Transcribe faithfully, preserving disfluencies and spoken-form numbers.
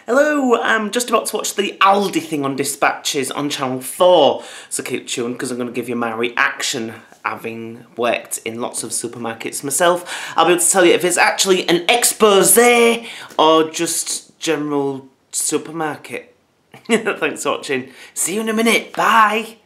Hello, I'm just about to watch the Aldi thing on Dispatches on Channel four, so keep tuned because I'm going to give you my reaction, having worked in lots of supermarkets myself. I'll be able to tell you if it's actually an expose or just general supermarket. Thanks for watching. See you in a minute. Bye.